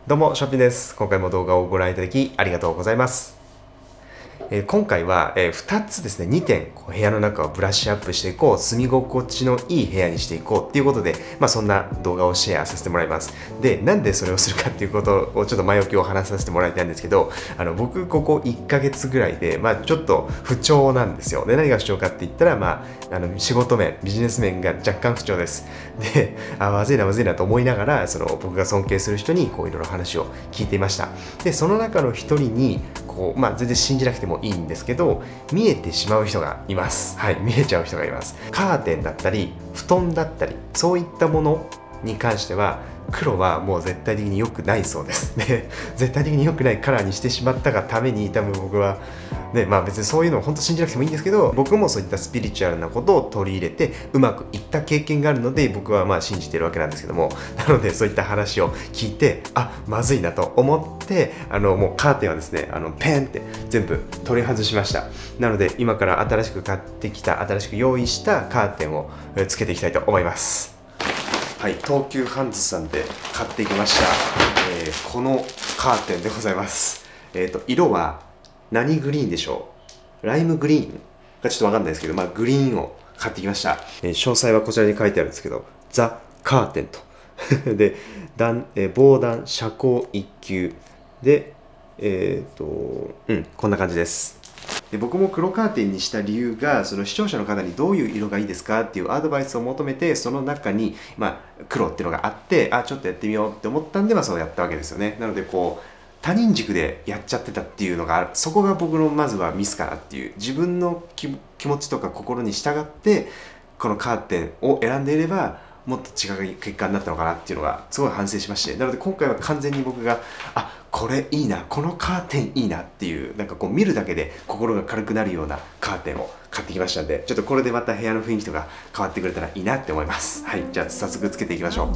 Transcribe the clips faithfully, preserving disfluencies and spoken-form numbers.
どうも、ショッピーです。今回も動画をご覧いただきありがとうございます。えー、今回は、えー、ふたつですね、にてんこう部屋の中をブラッシュアップしていこう、住み心地のいい部屋にしていこうっていうことで、まあそんな動画をシェアさせてもらいます。で、なんでそれをするかっていうことをちょっと前置きを話させてもらいたいんですけど、あの僕ここいっかげつぐらいで、まあちょっと不調なんですよ。で、何が不調かって言ったら、まあ、あの仕事面、ビジネス面が若干不調です。で、あ、まずいなまずいなと思いながら、その僕が尊敬する人にこういろいろ話を聞いていました。で、その中の一人に、こう、まあ全然信じなくてもいいんですけど、見えてしまう人がいます。はい、見えちゃう人がいます。カーテンだったり、布団だったり、そういったものに関しては、黒はもう絶対的に良くないそうです。で、絶対的に良くないカラーにしてしまったがために、多分僕は、ね、まあ別にそういうのを本当信じなくてもいいんですけど、僕もそういったスピリチュアルなことを取り入れて、うまくいった経験があるので、僕はまあ信じてるわけなんですけども、なのでそういった話を聞いて、あ、まずいなと思って、あの、もうカーテンはですね、あの、ペンって全部取り外しました。なので、今から新しく買ってきた、新しく用意したカーテンをつけていきたいと思います。はい、東急ハンズさんで買ってきました、えー、このカーテンでございます。えっと、色は何グリーンでしょう？ライムグリーンがちょっとわかんないですけど、まあグリーンを買ってきました。えー、詳細はこちらに書いてあるんですけど、ザ・カーテンと。で、段、えー、防弾遮光一級で、えっと、うん、こんな感じです。で僕も黒カーテンにした理由が、その視聴者の方にどういう色がいいですかっていうアドバイスを求めて、その中に、まあ、黒っていうのがあって、あ、ちょっとやってみようって思ったんで、まあ、そうやったわけですよね。なのでこう他人軸でやっちゃってたっていうのがある。そこが僕のまずはミスかなっていう、自分の気持ちとか心に従ってこのカーテンを選んでいればもっと違う結果になったのかなっていうのがすごい反省しまして、なので今回は完全に僕があ、これいいな、このカーテンいいなっていう、なんかこう見るだけで心が軽くなるようなカーテンを買ってきましたんで、ちょっとこれでまた部屋の雰囲気とか変わってくれたらいいなって思います。はい、じゃあ早速つけていきましょう。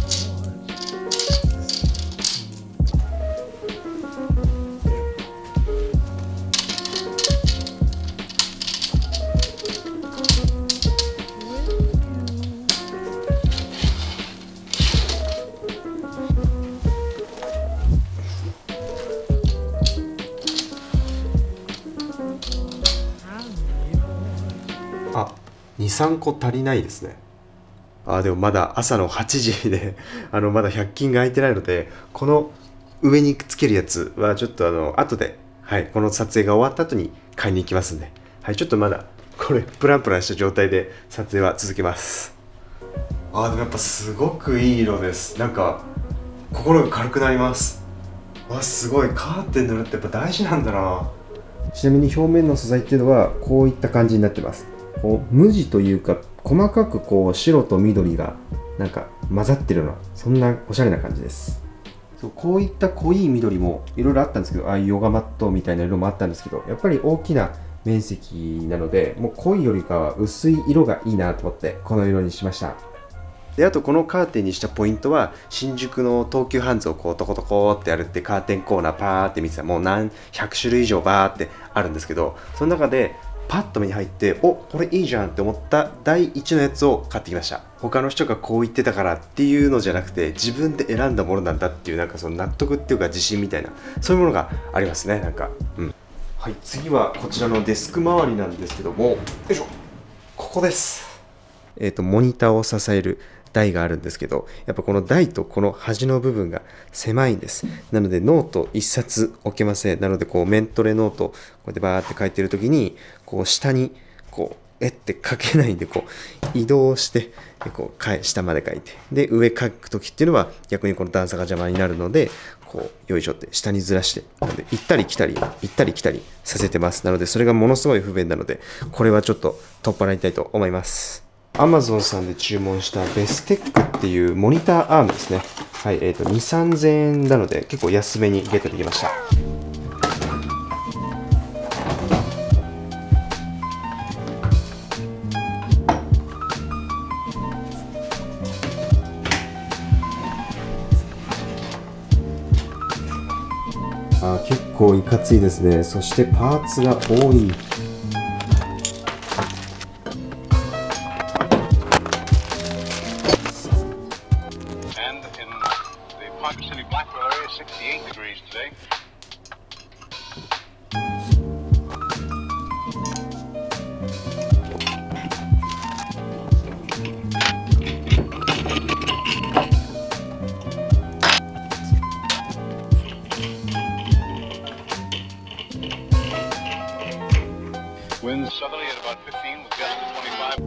あ、にさんこ足りないですね。あ、でもまだ朝のはちじであのまだひゃく均が空いてないので、この上につけるやつはちょっとあの後で、はい、この撮影が終わった後に買いに行きますんで、はい、ちょっとまだこれプランプランした状態で撮影は続けます。あ、でもやっぱすごくいい色です。なんか心が軽くなります。わ、すごい。カーテン塗るってやっぱ大事なんだな。ちなみに表面の素材っていうのはこういった感じになってます。こう無地というか細かくこう白と緑がなんか混ざってるような、そんなおしゃれな感じです。そう、こういった濃い緑もいろいろあったんですけど、ああいうヨガマットみたいな色もあったんですけど、やっぱり大きな面積なので、もう濃いよりかは薄い色がいいなと思ってこの色にしました。で、あとこのカーテンにしたポイントは、新宿の東急ハンズをこうトコトコってやるってカーテンコーナーパーって見てたら、もう何百種類以上バーってあるんですけど、その中でパッと目に入って、お、これいいじゃんって思った第一のやつを買ってきました。他の人がこう言ってたからっていうのじゃなくて、自分で選んだものなんだっていう、なんかその納得っていうか自信みたいな、そういうものがありますね。なんか、うん。はい、次はこちらのデスク周りなんですけども、よいしょ、ここです。えっと、モニターを支える台があるんですけど、やっぱこの台とこの端の部分が狭いんです。なのでノート一冊置けません。なのでこうメントレノートこうやってバーって書いてるときに、こう下にこうえって書けないんで、こう移動してこう下まで書いて、で上書くときっていうのは逆にこの段差が邪魔になるので、こうよいしょって下にずらして、なので行ったり来たり行ったり来たりさせてます。なのでそれがものすごい不便なので、これはちょっと取っ払いたいと思います。Amazon さんで注文したベステックっていうモニターアームですね。はい、えっと、に、さんぜんえんなので結構安めにゲットできました。あ、結構いかついですね。そしてパーツが多い。Park City Blackberry area sixty-eight degrees today. Winds southerly at about fifteen with gusts to twenty-five.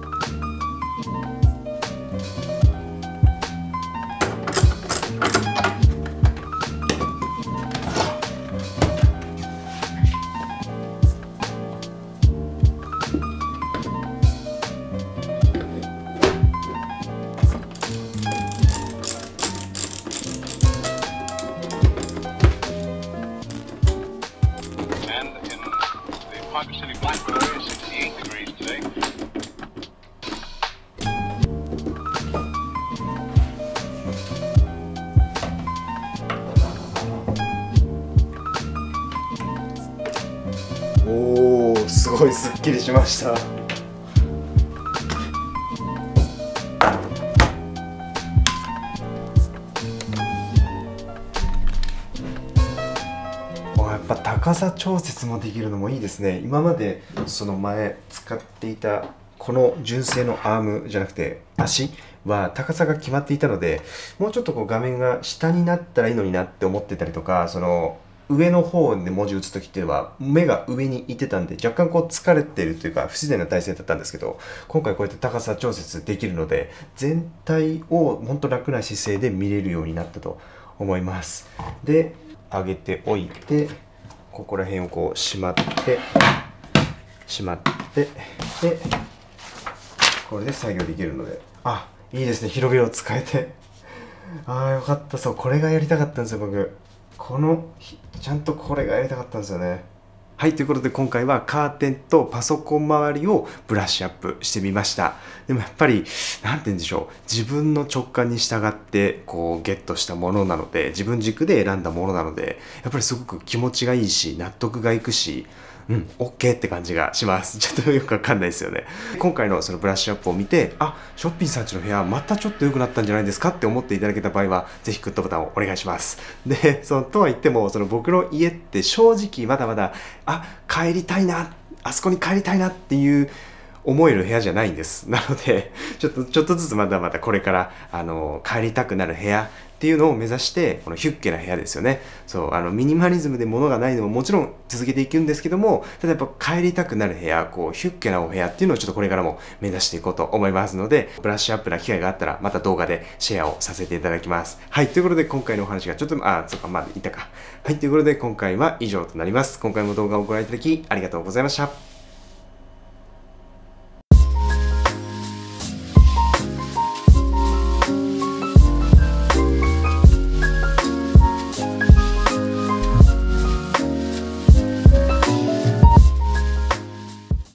Parker City Blackbird area sixty-eight degrees today. おお、すごいすっきりしました。やっぱ高さ調節もできるのもいいですね。今までその前使っていたこの純正のアームじゃなくて足は高さが決まっていたので、もうちょっとこう画面が下になったらいいのになって思ってたりとか、その上の方で文字打つ時っていうのは目が上にいってたんで、若干こう疲れてるというか不自然な体勢だったんですけど、今回こうやって高さ調節できるので全体を本当楽な姿勢で見れるようになったと思います。で、上げておいて、ここら辺をこうしまってしまってで、これで作業できるので、あ、いいですね、広々使えて、ああよかった。そう、これがやりたかったんですよ。僕このちゃんとこれがやりたかったんですよね。はい、ということで今回はカーテンとパソコン周りをブラッシュアップしてみました。でもやっぱり何て言うんでしょう、自分の直感に従ってこうゲットしたものなので、自分軸で選んだものなので、やっぱりすごく気持ちがいいし納得がいくし、うん、OK って感じがします。ちょっとよくわかんないですよね。今回のそのブラッシュアップを見て、あ、ショッピンさんちの部屋またちょっと良くなったんじゃないですかって思っていただけた場合は、ぜひグッドボタンをお願いします。で、そのとは言っても、その僕の家って正直まだまだ、あ、帰りたいな、あそこに帰りたいなっていう思える部屋じゃないんです。なので、ちょっと、ちょっとずつまだまだこれから、あの、帰りたくなる部屋っていうのを目指して、このヒュッケな部屋ですよね。そう、あの、ミニマリズムで物がないのももちろん続けていくんですけども、ただやっぱ帰りたくなる部屋、こう、ヒュッケなお部屋っていうのをちょっとこれからも目指していこうと思いますので、ブラッシュアップな機会があったら、また動画でシェアをさせていただきます。はい、ということで今回のお話がちょっと、あ、そっか、まあ、いたか。はい、ということで今回は以上となります。今回も動画をご覧いただきありがとうございました。